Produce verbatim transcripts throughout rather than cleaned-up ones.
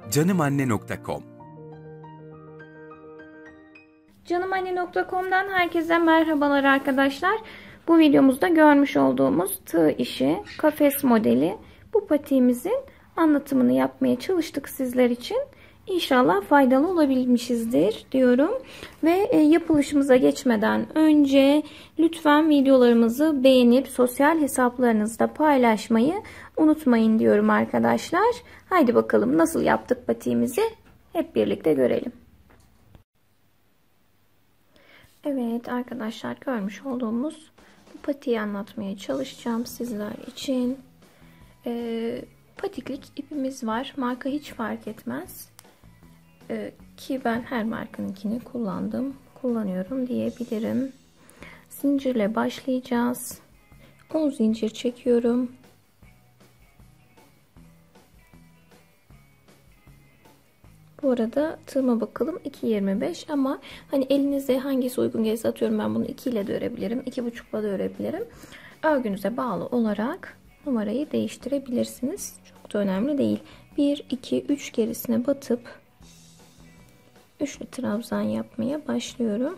canimanne nokta com canimanne nokta com'dan herkese merhabalar arkadaşlar. Bu videomuzda görmüş olduğumuz tığ işi, kafes modeli bu patiğimizin anlatımını yapmaya çalıştık sizler için. İnşallah faydalı olabilmişizdir diyorum. Ve yapılışımıza geçmeden önce lütfen videolarımızı beğenip sosyal hesaplarınızda paylaşmayı unutmayın diyorum arkadaşlar. Haydi bakalım nasıl yaptık patiğimizi hep birlikte görelim. Evet arkadaşlar, görmüş olduğumuz bu patiği anlatmaya çalışacağım sizler için. Ee, patiklik ipimiz var. Marka hiç fark etmez. Ee, ki ben her markanınkini kullandım, kullanıyorum diyebilirim. Zincirle başlayacağız. on zincir çekiyorum. Bu arada tığıma bakalım, iki yirmi beş, ama hani elinize hangisi uygun gelirse, atıyorum ben bunu iki ile de örebilirim, iki buçuk ile de örebilirim. Örgünüze bağlı olarak numarayı değiştirebilirsiniz. Çok da önemli değil. bir iki üç gerisine batıp üçlü trabzan yapmaya başlıyorum.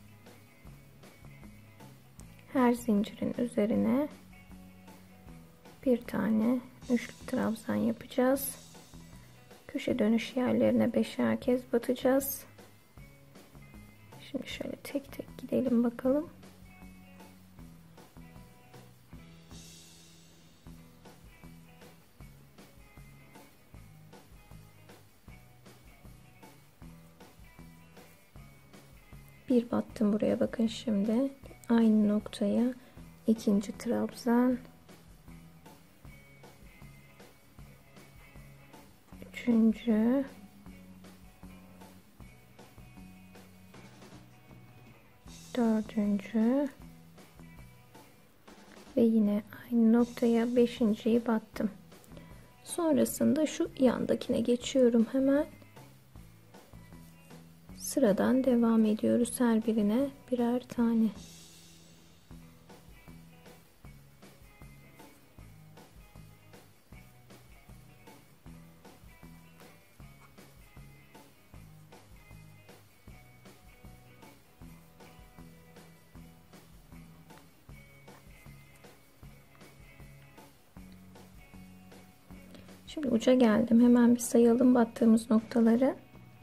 Her zincirin üzerine bir tane üçlü trabzan yapacağız. Köşe dönüş yerlerine beşer kez batacağız. Şimdi şöyle tek tek gidelim bakalım. Bir battım buraya, bakın şimdi. Aynı noktaya ikinci trabzan. Üçüncü. Dördüncü. Ve yine aynı noktaya beşinciyi battım. Sonrasında şu yandakine geçiyorum hemen. Sıradan devam ediyoruz, her birine birer tane. Şimdi uca geldim. Hemen bir sayalım battığımız noktaları.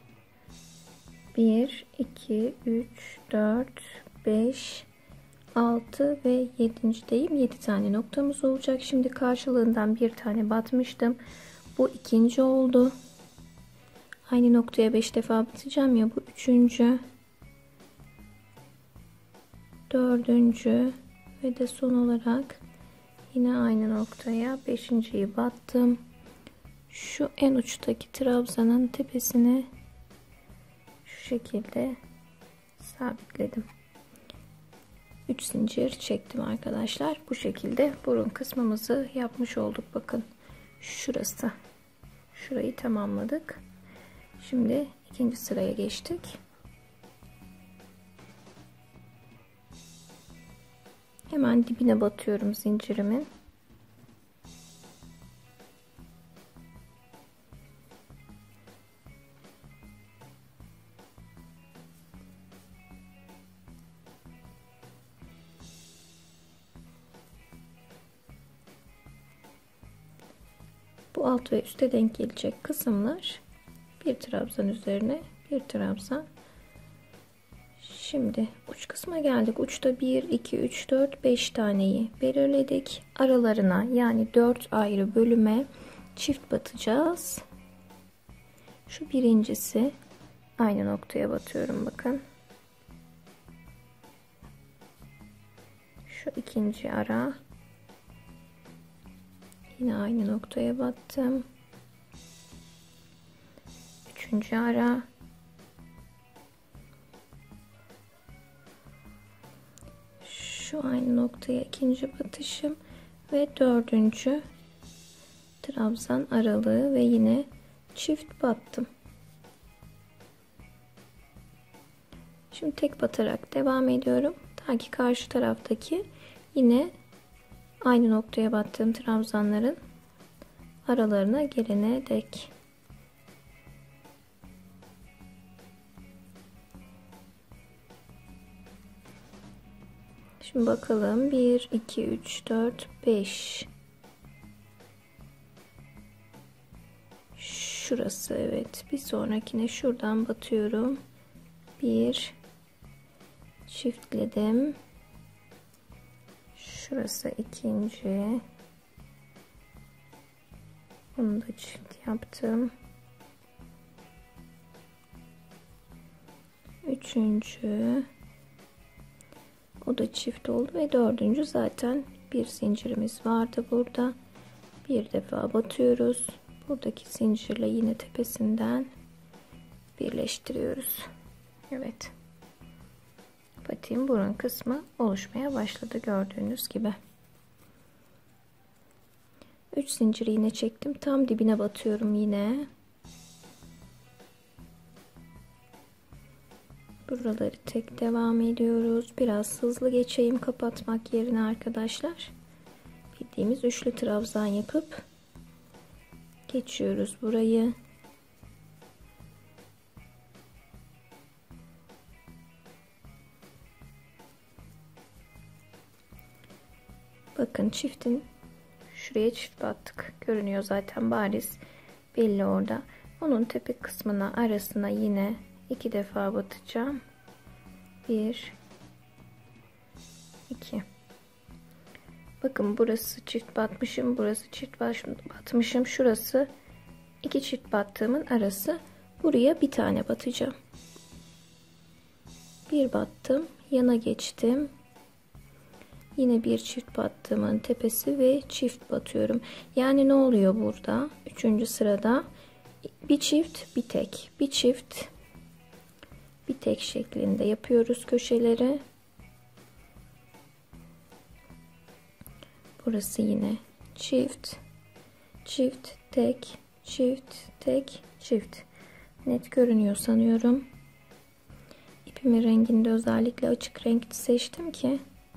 bir, iki, üç, dört, beş, altı ve yedincideyim. yedi tane noktamız olacak. Şimdi karşılığından bir tane batmıştım. Bu ikinci oldu. Aynı noktaya beş defa batacağım ya, bu üçüncü. Dördüncü ve de son olarak yine aynı noktaya beşinciyi battım. Şu en uçtaki trabzanın tepesine şu şekilde sabitledim. üç zincir çektim arkadaşlar. Bu şekilde burun kısmımızı yapmış olduk. Bakın şurası. Şurayı tamamladık. Şimdi ikinci sıraya geçtik. Hemen dibine batıyorum zincirimin. Bu alt ve üste denk gelecek kısımlar bir trabzan üzerine bir trabzan. Şimdi uç kısma geldik. Uçta bir, iki, üç, dört, beş taneyi belirledik. Aralarına, yani dört ayrı bölüme çift batacağız. Şu birincisi, aynı noktaya batıyorum bakın. Şu ikinci ara, yine aynı noktaya battım. Üçüncü ara. Şu aynı noktaya ikinci batışım ve dördüncü trabzan aralığı ve yine çift battım. Şimdi tek batarak devam ediyorum. Ta ki karşı taraftaki yine aynı noktaya battığım trabzanların aralarına gelene dek. Şimdi bakalım. bir, iki, üç, dört, beş. Şurası, evet. Bir sonrakine şuradan batıyorum. bir çiftledim. Şurası ikinci. Bunu da çift yaptım. Üçüncü. O da çift oldu ve dördüncü zaten bir zincirimiz vardı burada. Bir defa batıyoruz. Buradaki zincirle yine tepesinden birleştiriyoruz. Evet. Patiğin burun kısmı oluşmaya başladı gördüğünüz gibi. üç zincir iğne çektim. Tam dibine batıyorum yine. Buraları tek devam ediyoruz. Biraz hızlı geçeyim kapatmak yerine arkadaşlar. Bildiğimiz üçlü trabzan yapıp geçiyoruz burayı. Bakın çiftin şuraya çift battık. Görünüyor zaten bariz belli orada. Onun tepe kısmına arasına yine iki defa batacağım. bir iki. Bakın burası çift batmışım, burası çift batmışım. Şurası iki çift battığımın arası. Buraya bir tane batacağım. Bir battım, yana geçtim. Yine bir çift battığımın tepesi ve çift batıyorum. Yani ne oluyor burada? Üçüncü sırada bir çift, bir tek, bir çift, bir tek şeklinde yapıyoruz köşeleri. Burası yine çift, çift, tek, çift, tek, çift. Net görünüyor sanıyorum. İpimin rengini de özellikle açık renk seçtim ki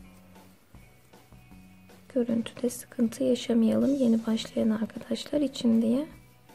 görüntüde sıkıntı yaşamayalım yeni başlayan arkadaşlar için diye.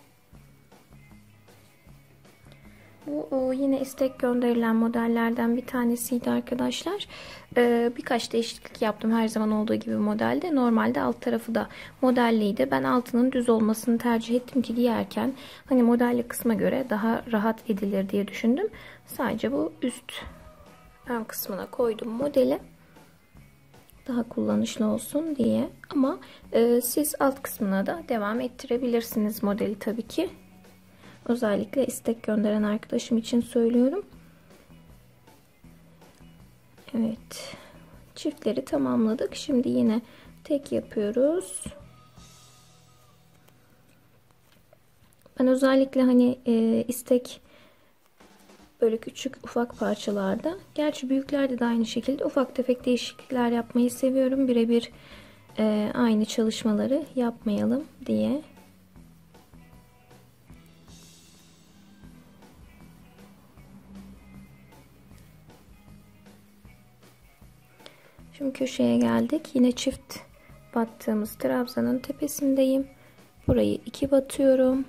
Bu o, yine istek gönderilen modellerden bir tanesiydi arkadaşlar. Ee, birkaç değişiklik yaptım her zaman olduğu gibi modelde. Normalde alt tarafı da modelliydi. Ben altının düz olmasını tercih ettim ki giyerken hani modelli kısma göre daha rahat edilir diye düşündüm. Sadece bu üst ön kısmına koydum modeli. Daha kullanışlı olsun diye. Ama e, siz alt kısmına da devam ettirebilirsiniz modeli tabii ki. Özellikle istek gönderen arkadaşım için söylüyorum. Evet. Çiftleri tamamladık. Şimdi yine tek yapıyoruz. Ben özellikle hani e, istek böyle küçük ufak parçalarda, gerçi büyüklerde de aynı şekilde ufak tefek değişiklikler yapmayı seviyorum. Birebir e, aynı çalışmaları yapmayalım diye. Şimdi köşeye geldik. Yine çift battığımız trabzanın tepesindeyim. Burayı iki batıyorum.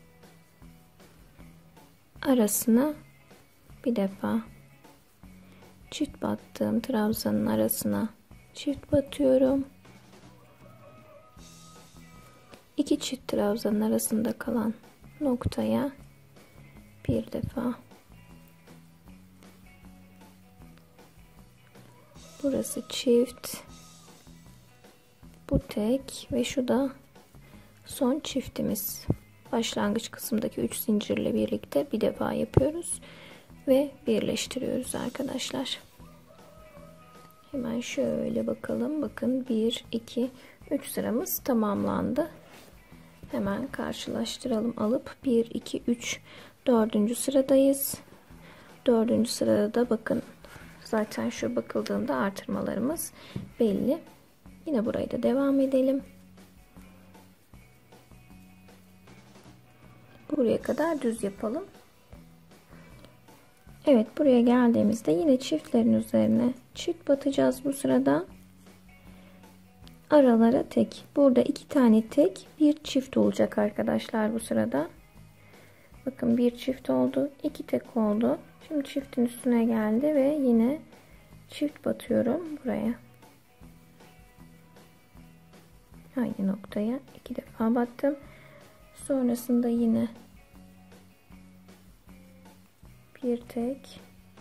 Arasına bir defa çift battığım trabzanın arasına çift batıyorum. İki çift trabzanın arasında kalan noktaya bir defa. Burası çift. Bu tek ve şu da son çiftimiz. Başlangıç kısımdaki üç zincirle birlikte bir defa yapıyoruz ve birleştiriyoruz arkadaşlar. Hemen şöyle bakalım. Bakın bir, iki, üç sıramız tamamlandı. Hemen karşılaştıralım alıp bir, iki, üç, dördüncü sıradayız. Dördüncü sırada da bakın zaten şu bakıldığında artırmalarımız belli. Yine burayı da devam edelim. Buraya kadar düz yapalım. Evet, buraya geldiğimizde yine çiftlerin üzerine çift batacağız bu sırada. Aralara tek. Burada iki tane tek, bir çift olacak arkadaşlar bu sırada. Bakın bir çift oldu, iki tek oldu. Şimdi çiftin üstüne geldi ve yine çift batıyorum buraya. Aynı noktaya iki defa battım. Sonrasında yine bir tek,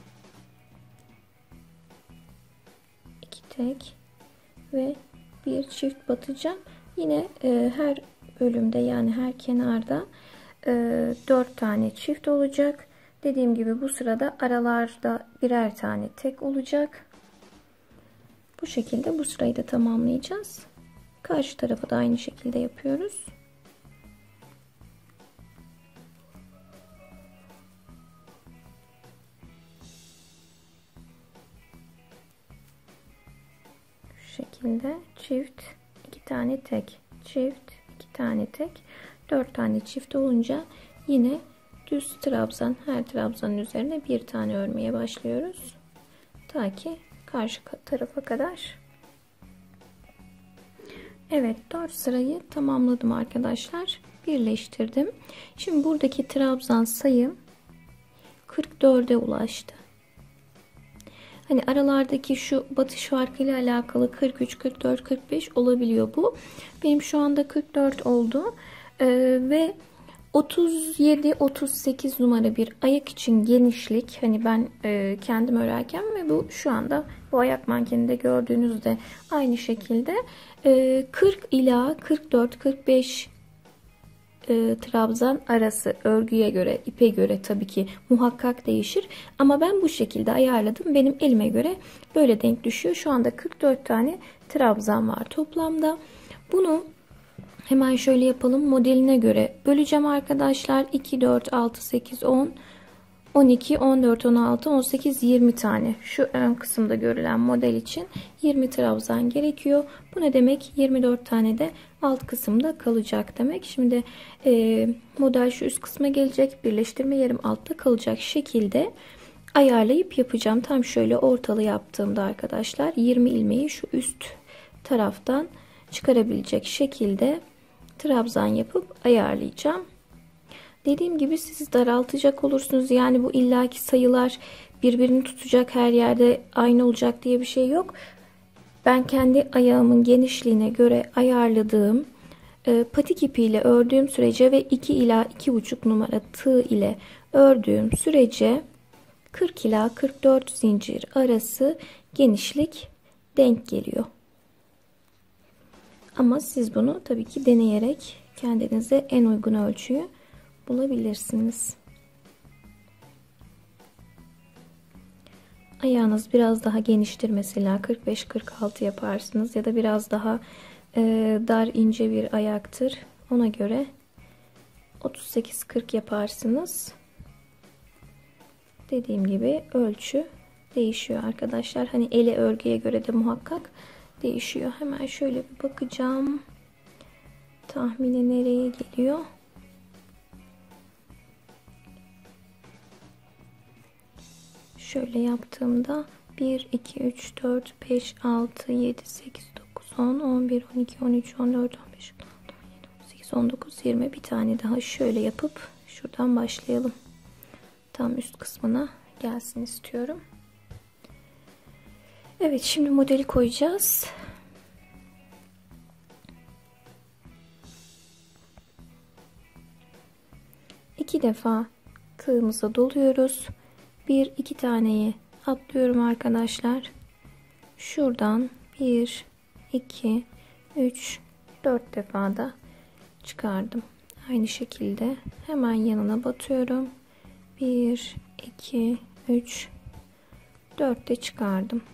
iki tek ve bir çift batacağım. Yine e, her bölümde, yani her kenarda e, dört tane çift olacak. Dediğim gibi bu sırada aralarda birer tane tek olacak. Bu şekilde bu sırayı da tamamlayacağız. Karşı tarafı da aynı şekilde yapıyoruz. Şu şekilde çift, iki tane tek, çift, iki tane tek, dört tane çift olunca yine düz trabzan, her trabzanın üzerine bir tane örmeye başlıyoruz. Ta ki karşı tarafa kadar. Evet, dört sırayı tamamladım arkadaşlar. Birleştirdim. Şimdi buradaki trabzan sayım kırk dörde ulaştı. Hani aralardaki şu batış farkı ile alakalı kırk üç, kırk dört, kırk beş olabiliyor bu. Benim şu anda kırk dört oldu. Ee, ve otuz yedi otuz sekiz numara bir ayak için genişlik, hani ben e, kendim örerken ve bu şu anda bu ayak mankeninde gördüğünüzde aynı şekilde e, kırk ila kırk dört kırk beş e, trabzan arası, örgüye göre, ipe göre tabii ki muhakkak değişir ama ben bu şekilde ayarladım. Benim elime göre böyle denk düşüyor. Şu anda kırk dört tane trabzan var toplamda. Bunu hemen şöyle yapalım. Modeline göre böleceğim arkadaşlar. iki, dört, altı, sekiz, on, on iki, on dört, on altı, on sekiz, yirmi tane. Şu ön kısımda görülen model için yirmi trabzan gerekiyor. Bu ne demek? yirmi dört tane de alt kısımda kalacak demek. Şimdi e, model şu üst kısma gelecek. Birleştirme yerim altta kalacak şekilde ayarlayıp yapacağım. Tam şöyle ortalı yaptığımda arkadaşlar yirmi ilmeği şu üst taraftan çıkarabilecek şekilde trabzan yapıp ayarlayacağım. Dediğim gibi siz daraltacak olursunuz. Yani bu illaki sayılar birbirini tutacak, her yerde aynı olacak diye bir şey yok. Ben kendi ayağımın genişliğine göre ayarladığım e, patik ipiyle ördüğüm sürece ve iki ila iki buçuk numara tığ ile ördüğüm sürece kırk ila kırk dört zincir arası genişlik denk geliyor. Ama siz bunu tabii ki deneyerek kendinize en uygun ölçüyü bulabilirsiniz. Ayağınız biraz daha geniştir, mesela kırk beş kırk altı yaparsınız ya da biraz daha e, dar ince bir ayaktır. Ona göre otuz sekiz kırk yaparsınız. Dediğim gibi ölçü değişiyor arkadaşlar. Hani ele örgüye göre de muhakkak değişiyor. Hemen şöyle bir bakacağım. Tahmini nereye geliyor? Şöyle yaptığımda bir, iki, üç, dört, beş, altı, yedi, sekiz, dokuz, on, on bir, on iki, on üç, on dört, on beş, on altı, on yedi, on sekiz, on dokuz, yirmi. Bir tane daha şöyle yapıp şuradan başlayalım. Tam üst kısmına gelsin istiyorum. Evet, şimdi modeli koyacağız. İki defa tığımıza doluyoruz. Bir iki taneyi atlıyorum arkadaşlar. Şuradan bir, iki, üç, dört defa da çıkardım. Aynı şekilde hemen yanına batıyorum. bir, iki, üç, dört de çıkardım.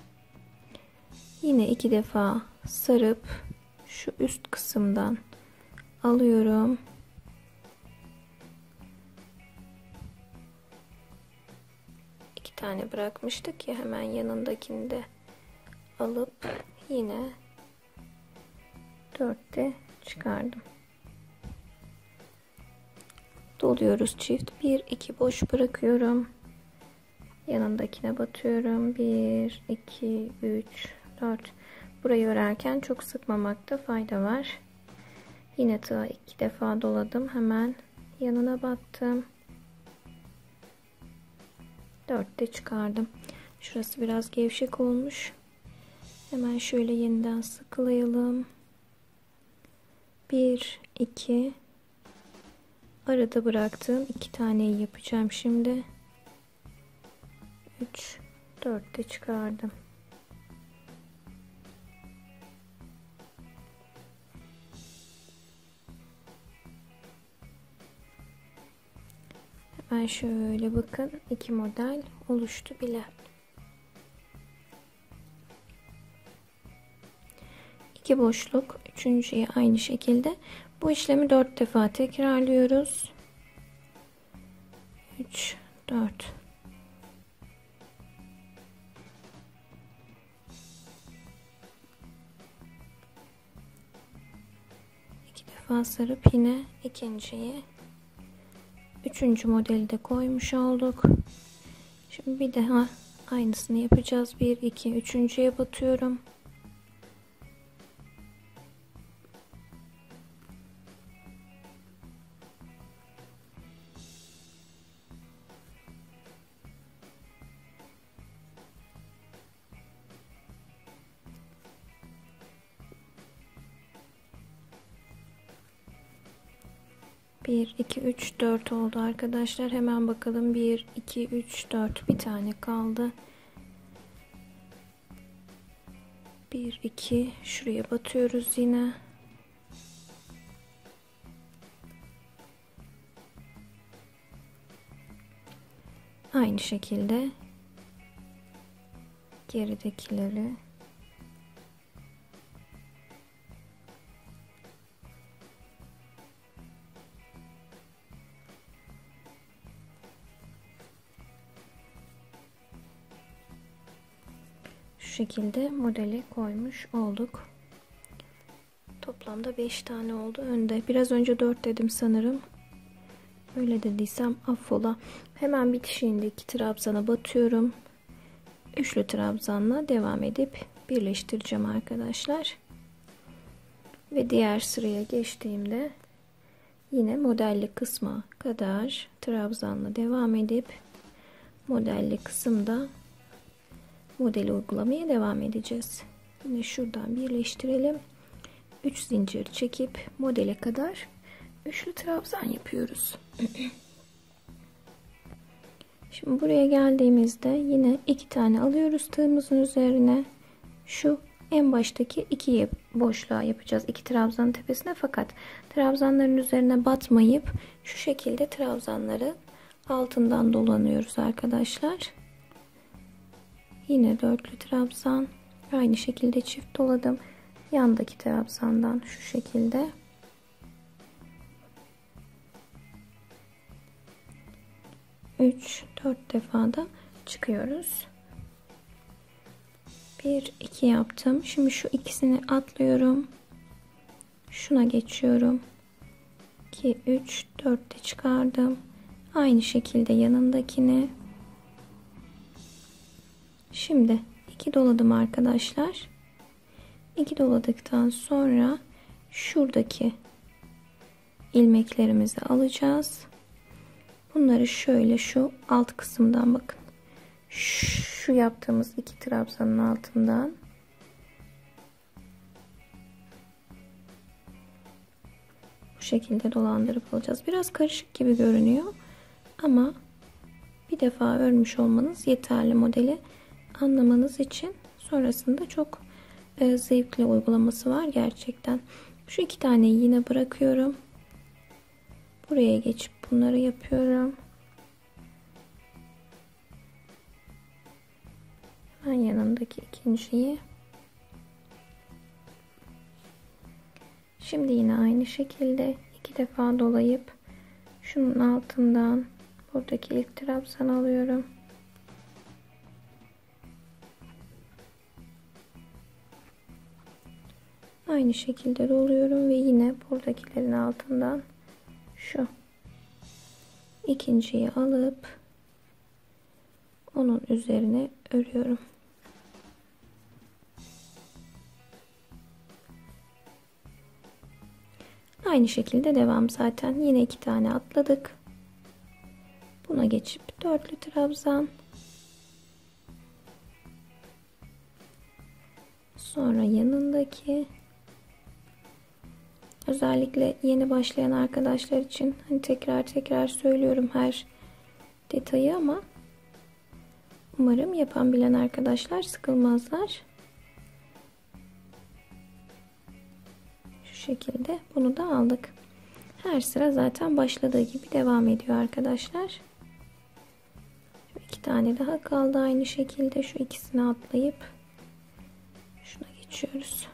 Yine iki defa sarıp şu üst kısımdan alıyorum. İki tane bırakmıştık ya, hemen yanındakini de alıp yine dörtte çıkardım. Doluyoruz çift. bir iki boş bırakıyorum. Yanındakine batıyorum. bir iki üç dört. Burayı örerken çok sıkmamakta fayda var. Yine tığa iki defa doladım. Hemen yanına battım. dörtte çıkardım. Şurası biraz gevşek olmuş. Hemen şöyle yeniden sıkılayalım. bir, iki, arada bıraktığım iki taneyi yapacağım şimdi. üç, dört de çıkardım. Hemen şöyle bakın, iki model oluştu bile. İki boşluk, üçüncüye aynı şekilde bu işlemi dört defa tekrarlıyoruz. üç, dört. İki defa sarıp yine ikinciyi, üçüncü modeli de koymuş olduk. Şimdi bir daha aynısını yapacağız. bir, iki, üçüncüye batıyorum. bir, iki, üç, dört oldu arkadaşlar. Hemen bakalım. bir, iki, üç, dört. Bir tane kaldı. bir, iki. Şuraya batıyoruz yine. Aynı şekilde geridekileri şu şekilde modeli koymuş olduk. Toplamda beş tane oldu önde. Biraz önce dört dedim sanırım. Öyle dediysem affola. Hemen bitişiğinde iki trabzana batıyorum. Üçlü trabzanla devam edip birleştireceğim arkadaşlar. Ve diğer sıraya geçtiğimde yine modelli kısma kadar trabzanla devam edip modelli kısımda modeli uygulamaya devam edeceğiz. Yine şuradan birleştirelim. üç zincir çekip modele kadar üçlü trabzan yapıyoruz. Şimdi buraya geldiğimizde yine iki tane alıyoruz tığımızın üzerine. Şu en baştaki iki boşluğa yapacağız. iki trabzanın tepesine, fakat trabzanların üzerine batmayıp şu şekilde trabzanları altından dolanıyoruz arkadaşlar. Yine dörtlü trabzan, aynı şekilde çift doladım. Yandaki trabzandan şu şekilde üç dört defa da çıkıyoruz. bir iki yaptım. Şimdi şu ikisini atlıyorum. Şuna geçiyorum. iki üç dört de çıkardım. Aynı şekilde yanındakini. Şimdi iki doladım arkadaşlar. iki doladıktan sonra şuradaki ilmeklerimizi alacağız. Bunları şöyle şu alt kısımdan bakın. Şu yaptığımız iki trabzanın altından bu şekilde dolandırıp alacağız. Biraz karışık gibi görünüyor ama bir defa örmüş olmanız yeterli modeli anlamanız için. Sonrasında çok e, zevkli uygulaması var gerçekten. Şu iki taneyi yine bırakıyorum. Buraya geçip bunları yapıyorum. Ben yanındaki ikinciyi. Şimdi yine aynı şekilde iki defa dolayıp şunun altından buradaki ilk trabzan alıyorum. Aynı şekilde doluyorum ve yine buradakilerin altından şu ikinciyi alıp onun üzerine örüyorum. Aynı şekilde devam zaten. Yine iki tane atladık. Buna geçip dörtlü trabzan. Sonra yanındaki Özellikle yeni başlayan arkadaşlar için hani tekrar tekrar söylüyorum her detayı ama umarım yapan bilen arkadaşlar sıkılmazlar. Şu şekilde bunu da aldık. Her sıra zaten başladığı gibi devam ediyor arkadaşlar. Şu iki tane daha kaldı aynı şekilde. Şu ikisini atlayıp şuna geçiyoruz.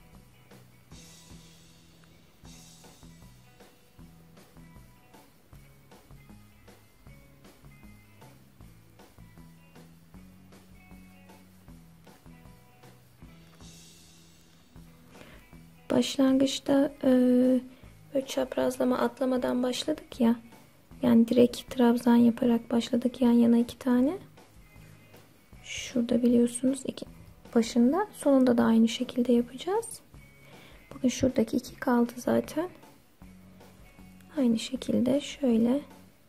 Başlangıçta e, böyle çaprazlama atlamadan başladık ya. Yani direkt trabzan yaparak başladık yan yana iki tane. Şurada biliyorsunuz iki başında, sonunda da aynı şekilde yapacağız. Bugün şuradaki iki kaldı zaten. Aynı şekilde şöyle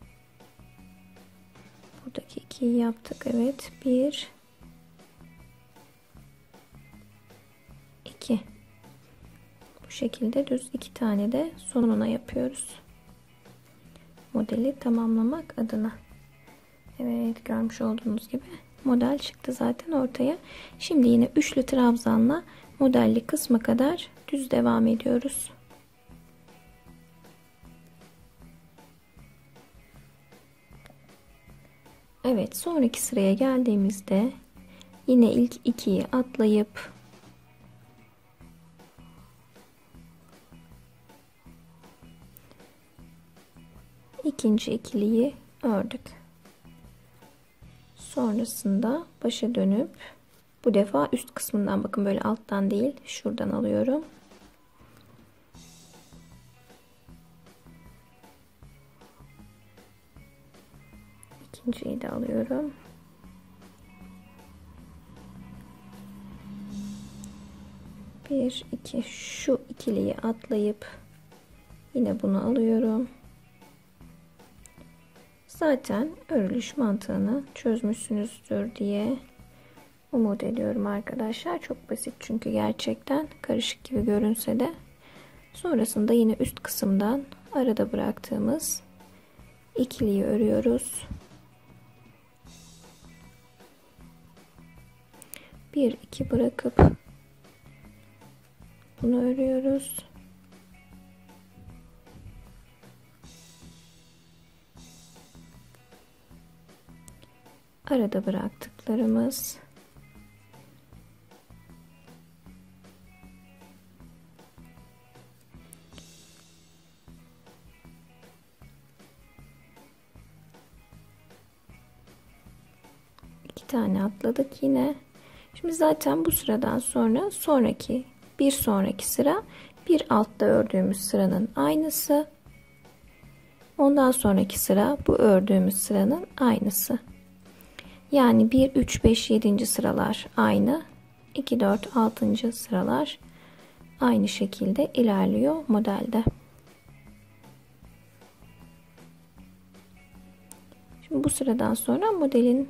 buradaki ikiyi yaptık. Evet, bir iki. Bu şekilde düz iki tane de sonuna yapıyoruz. Modeli tamamlamak adına. Evet, görmüş olduğunuz gibi model çıktı zaten ortaya. Şimdi yine üçlü trabzanla modelli kısma kadar düz devam ediyoruz. Evet, sonraki sıraya geldiğimizde yine ilk ikiyi atlayıp ikinci ikiliyi ördük. Sonrasında başa dönüp bu defa üst kısmından, bakın böyle alttan değil şuradan alıyorum. İkinciyi de alıyorum. Bir, iki, şu ikiliyi atlayıp yine bunu alıyorum. Zaten örülüş mantığını çözmüşsünüzdür diye umut ediyorum arkadaşlar. Çok basit çünkü gerçekten, karışık gibi görünse de. Sonrasında yine üst kısımdan arada bıraktığımız ikiliyi örüyoruz. Bir iki bırakıp bunu örüyoruz. Arada bıraktıklarımız iki tane atladık yine. Şimdi zaten bu sıradan sonra sonraki bir sonraki sıra bir altta ördüğümüz sıranın aynısı. Ondan sonraki sıra bu ördüğümüz sıranın aynısı. Yani bir, üç, beş, yedinci sıralar aynı. iki, dört, altıncı sıralar aynı şekilde ilerliyor modelde. Şimdi bu sıradan sonra modelin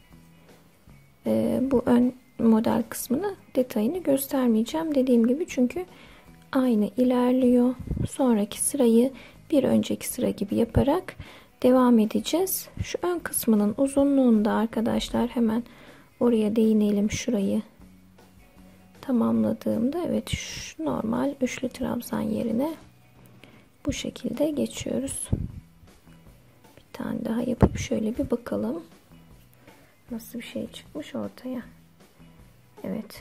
e, bu ön model kısmını, detayını göstermeyeceğim. Dediğim gibi çünkü aynı ilerliyor. Sonraki sırayı bir önceki sıra gibi yaparak devam edeceğiz. Şu ön kısmının uzunluğunda arkadaşlar hemen oraya değinelim. Şurayı tamamladığımda, evet, şu normal üçlü trabzan yerine bu şekilde geçiyoruz. Bir tane daha yapıp şöyle bir bakalım nasıl bir şey çıkmış ortaya. Evet,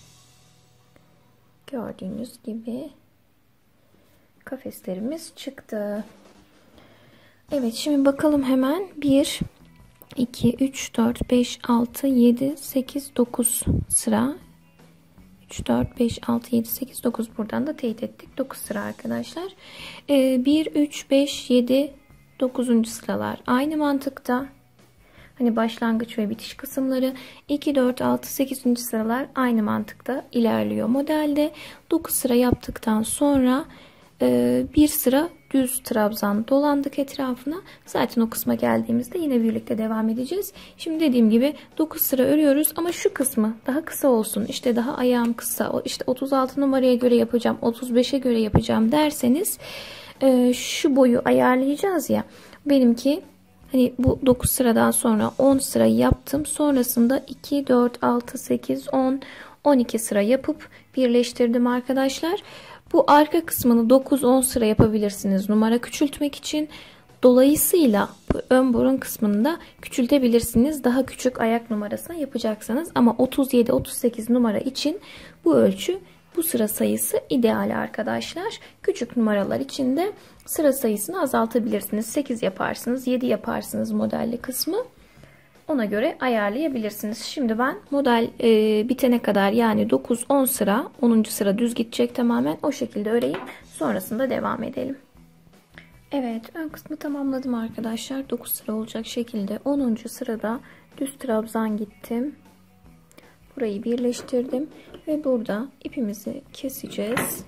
gördüğünüz gibi kafeslerimiz çıktı. Evet, şimdi bakalım hemen. Bir, iki, üç, dört, beş, altı, yedi, sekiz, dokuz sıra. üç, dört, beş, altı, yedi, sekiz, dokuz, buradan da teyit ettik. dokuz sıra arkadaşlar. Ee, bir, üç, beş, yedi, dokuzuncu sıralar aynı mantıkta. Hani başlangıç ve bitiş kısımları. iki, dört, altı, sekizinci sıralar aynı mantıkta ilerliyor modelde. dokuz sıra yaptıktan sonra e, bir sıra düz trabzan dolandık etrafına. Zaten o kısma geldiğimizde yine birlikte devam edeceğiz. Şimdi dediğim gibi dokuz sıra örüyoruz ama şu kısmı daha kısa olsun. İşte daha ayağım kısa. İşte otuz altı numaraya göre yapacağım, otuz beşe göre yapacağım derseniz e, şu boyu ayarlayacağız ya. Benimki hani bu dokuz sıradan sonra on sıra yaptım. Sonrasında iki, dört, altı, sekiz, on, on iki sıra yapıp birleştirdim arkadaşlar. Bu arka kısmını dokuz on sıra yapabilirsiniz numara küçültmek için. Dolayısıyla bu ön burun kısmını da küçültebilirsiniz. Daha küçük ayak numarasına yapacaksanız ama otuz yedi otuz sekiz numara için bu ölçü, bu sıra sayısı ideal arkadaşlar. Küçük numaralar için de sıra sayısını azaltabilirsiniz. sekiz yaparsınız, yedi yaparsınız modelli kısmı. Ona göre ayarlayabilirsiniz. Şimdi ben model e, bitene kadar yani dokuz on sıra, onuncu sıra düz gidecek tamamen. O şekilde öreyim. Sonrasında devam edelim. Evet, ön kısmı tamamladım arkadaşlar. dokuz sıra olacak şekilde onuncu sırada düz trabzan gittim. Burayı birleştirdim ve burada ipimizi keseceğiz.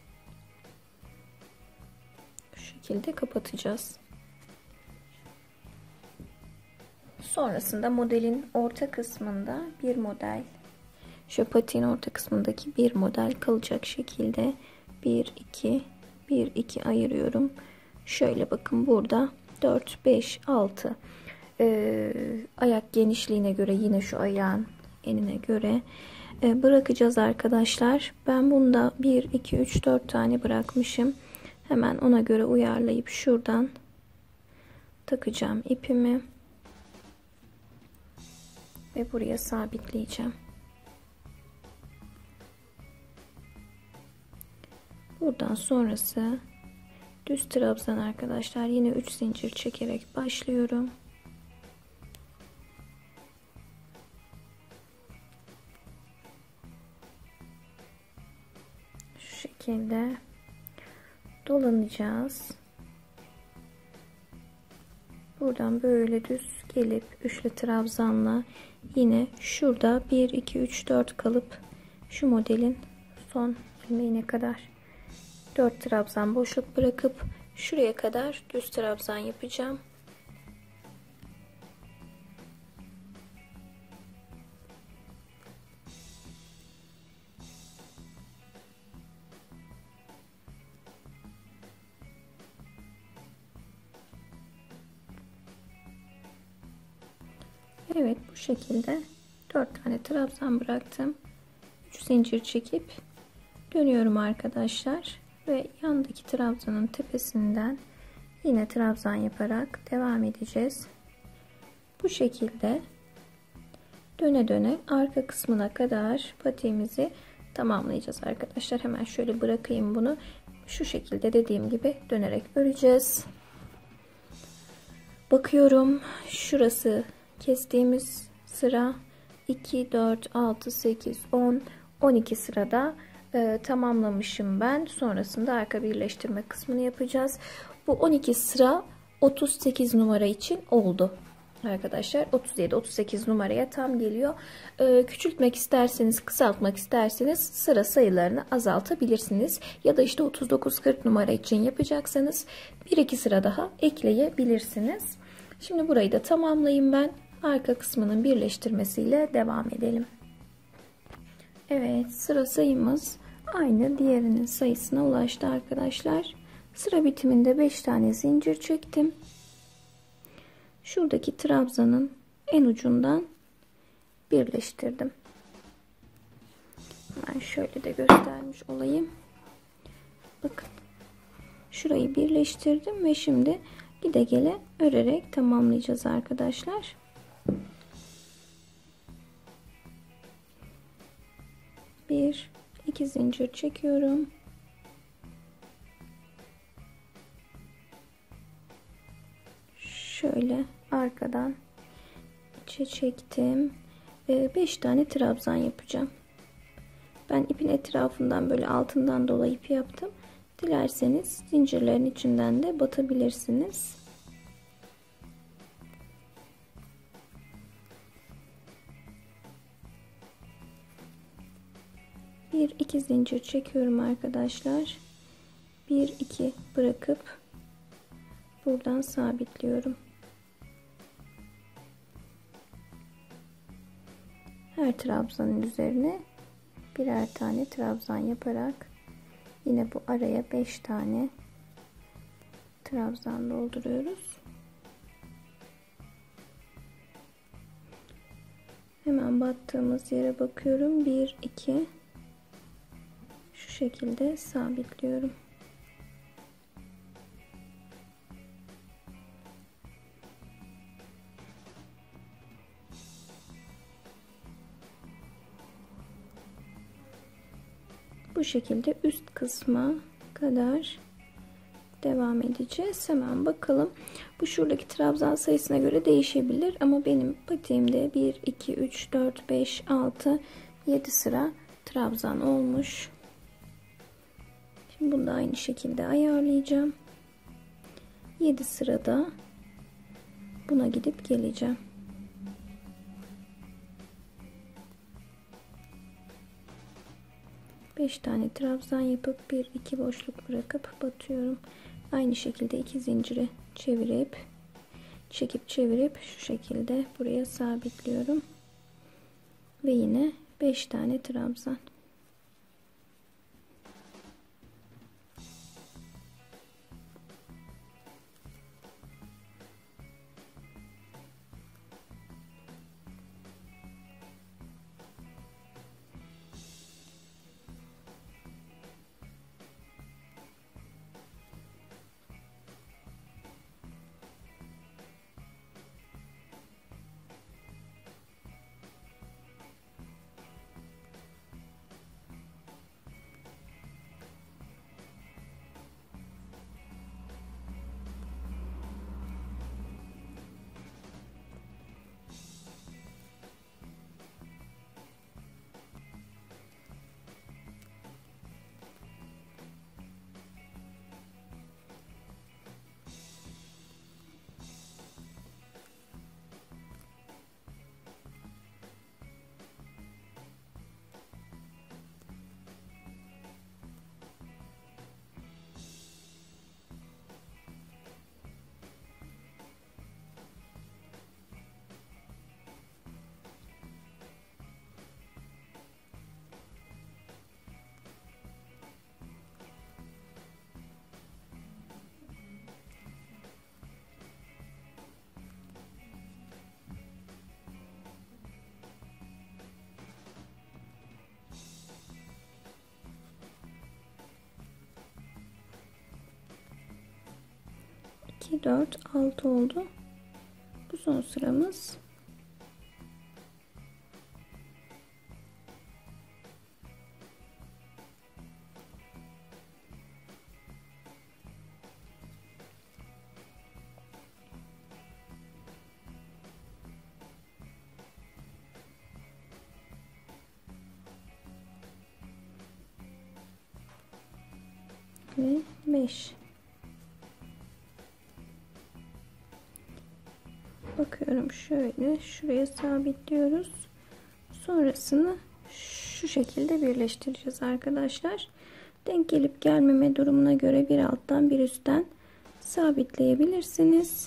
Bu şekilde kapatacağız. Sonrasında modelin orta kısmında bir model, şu patiğin orta kısmındaki bir model kalacak şekilde bir iki bir iki ayırıyorum. Şöyle bakın, burada dört beş altı ee, ayak genişliğine göre, yine şu ayağın enine göre e, bırakacağız arkadaşlar. Ben bunda bir iki üç dört tane bırakmışım. Hemen ona göre uyarlayıp şuradan takacağım ipimi ve buraya sabitleyeceğim. Buradan sonrası düz trabzan arkadaşlar. Yine üç zincir çekerek başlıyorum. Şu şekilde dolanacağız. Buradan böyle düz gelip üçlü trabzanla yine şurada bir iki üç dört kalıp şu modelin son ilmeğine kadar dört trabzan boşluk bırakıp şuraya kadar düz trabzan yapacağım. Evet, bu şekilde dört tane trabzan bıraktım. üç zincir çekip dönüyorum arkadaşlar ve yandaki trabzanın tepesinden yine trabzan yaparak devam edeceğiz. Bu şekilde döne döne arka kısmına kadar patiğimizi tamamlayacağız arkadaşlar. Hemen şöyle bırakayım bunu. Şu şekilde dediğim gibi dönerek öreceğiz. Bakıyorum, şurası kestiğimiz sıra iki dört altı sekiz on on iki sırada e, tamamlamışım ben. Sonrasında arka birleştirme kısmını yapacağız. Bu on iki sıra otuz sekiz numara için oldu arkadaşlar. otuz yedi otuz sekiz numaraya tam geliyor. E, küçültmek isterseniz, kısaltmak isterseniz sıra sayılarını azaltabilirsiniz. Ya da işte otuz dokuz kırk numara için yapacaksanız bir iki sıra daha ekleyebilirsiniz. Şimdi burayı da tamamlayayım ben. Arka kısmının birleştirmesiyle devam edelim. Evet, sıra sayımız aynı diğerinin sayısına ulaştı arkadaşlar. Sıra bitiminde beş tane zincir çektim. Şuradaki trabzanın en ucundan birleştirdim. Ben şöyle de göstermiş olayım. Bakın, şurayı birleştirdim ve şimdi gide gele örerek tamamlayacağız arkadaşlar. Bir iki zincir çekiyorum. Şöyle arkadan içe çektim. beş tane trabzan yapacağım. Ben ipin etrafından böyle altından dolayıp yaptım. Dilerseniz zincirlerin içinden de batabilirsiniz. Bir iki zincir çekiyorum arkadaşlar. Bir iki bırakıp buradan sabitliyorum. Her trabzanın üzerine birer tane trabzan yaparak yine bu araya beş tane trabzan dolduruyoruz. Hemen battığımız yere bakıyorum. bir iki şu şekilde sabitliyorum. Bu şekilde üst kısma kadar devam edeceğiz. Hemen bakalım. Bu şuradaki trabzan sayısına göre değişebilir ama benim patiğimde bir iki üç dört beş altı yedi sıra trabzan olmuş. Şimdi bunu da aynı şekilde ayarlayacağım. yedi sırada buna gidip geleceğim. beş tane trabzan yapıp bir iki boşluk bırakıp batıyorum. Aynı şekilde iki zinciri çevirip çekip çevirip şu şekilde buraya sabitliyorum. Ve yine beş tane trabzan. iki dört altı oldu. Bu son sıramız. Ve beş. Bakıyorum şöyle şuraya sabitliyoruz. Sonrasını şu şekilde birleştireceğiz arkadaşlar. Denk gelip gelmeme durumuna göre bir alttan bir üstten sabitleyebilirsiniz.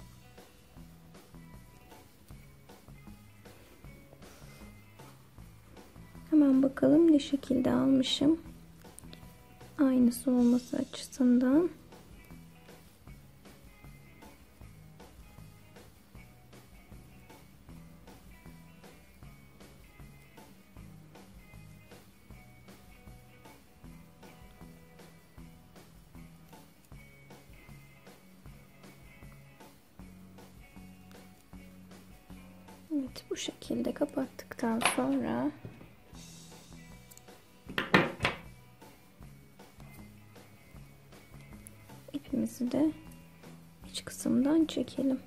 Hemen bakalım ne şekilde almışım. Aynısı olması açısından. Evet, bu şekilde kapattıktan sonra ipimizi de iç kısımdan çekelim.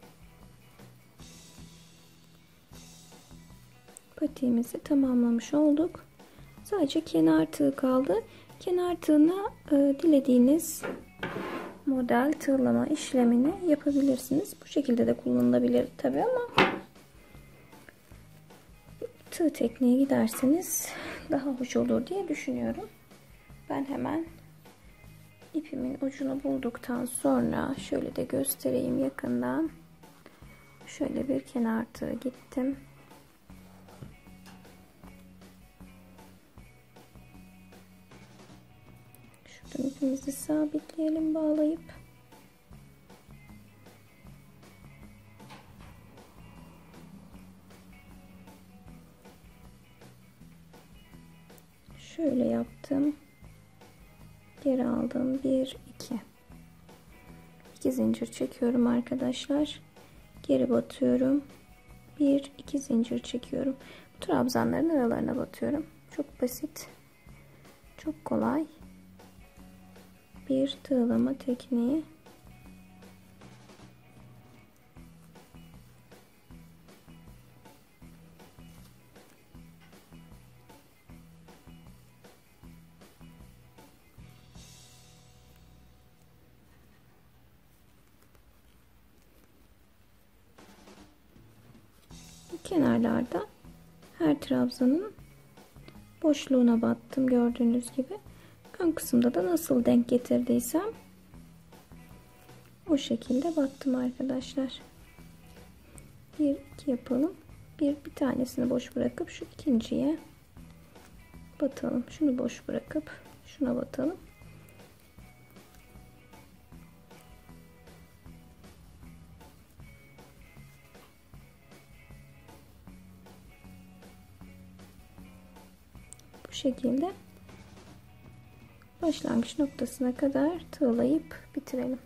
Patiğimizi tamamlamış olduk. Sadece kenar tığ kaldı. Kenar tığına e, dilediğiniz model tığlama işlemini yapabilirsiniz. Bu şekilde de kullanılabilir tabi ama tığ tekniğe giderseniz daha hoş olur diye düşünüyorum. Ben hemen İpimin ucunu bulduktan sonra şöyle de göstereyim yakından. Şöyle bir kenar tığ gittim. Şuradan ipimizi sabitleyelim bağlayıp. Şöyle yaptım. Geri aldım. bir iki. iki zincir çekiyorum arkadaşlar. Geri batıyorum. bir iki zincir çekiyorum. Bu trabzanların aralarına batıyorum. Çok basit. Çok kolay. Bir tığlama tekniği. Kenarlarda her trabzanın boşluğuna battım gördüğünüz gibi. Ön kısımda da nasıl denk getirdiysem o şekilde battım arkadaşlar. Bir iki yapalım. Bir bir tanesini boş bırakıp şu ikinciye batalım. Şunu boş bırakıp şuna batalım. Bu şekilde başlangıç noktasına kadar tığlayıp bitirelim.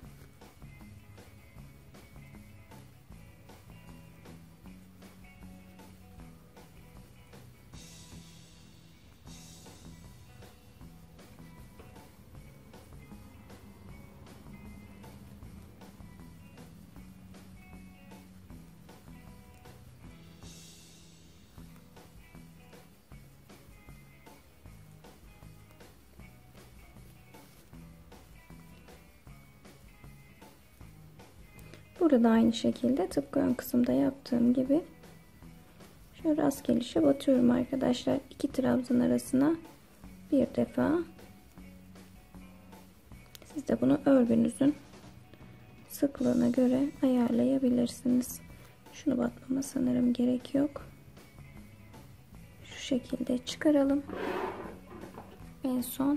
Burada aynı şekilde tıpkı ön kısımda yaptığım gibi şöyle rast gelişe batıyorum arkadaşlar. İki trabzan arasına bir defa. Siz de bunu örgünüzün sıklığına göre ayarlayabilirsiniz. Şunu batmama sanırım gerek yok. Şu şekilde çıkaralım. En son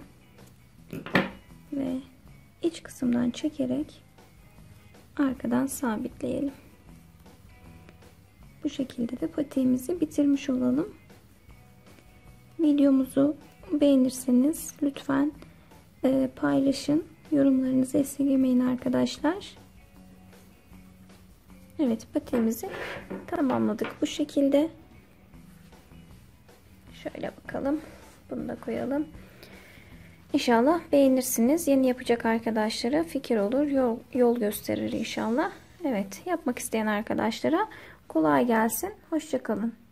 ve iç kısımdan çekerek arkadan sabitleyelim. Bu şekilde de patiğimizi bitirmiş olalım. Videomuzu beğenirseniz lütfen e, paylaşın. Yorumlarınızı esirgemeyin arkadaşlar. Evet, patiğimizi tamamladık bu şekilde. Şöyle bakalım. Bunu da koyalım. İnşallah beğenirsiniz. Yeni yapacak arkadaşlara fikir olur, yol, yol gösterir inşallah. Evet, yapmak isteyen arkadaşlara kolay gelsin. Hoşça kalın.